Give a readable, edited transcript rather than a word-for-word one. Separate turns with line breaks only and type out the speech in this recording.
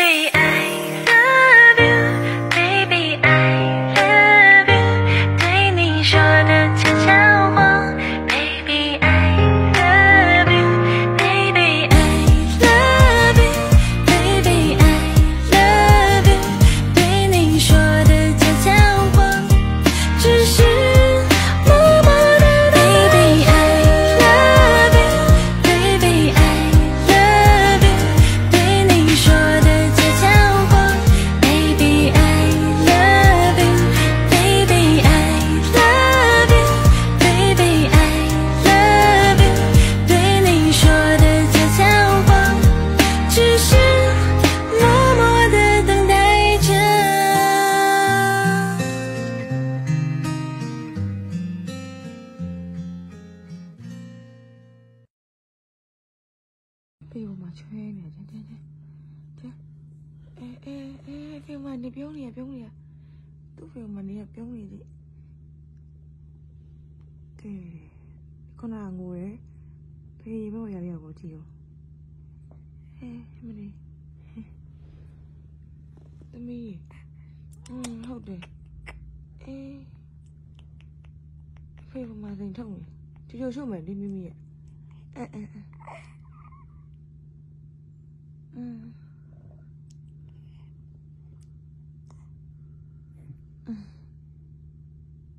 被我妈吹呢，这，被我妈你表里，都被我妈你表里的，对，可能我被我爷爷我记哦，没得，怎么，好的，被我妈在疼你，就说没的咪咪，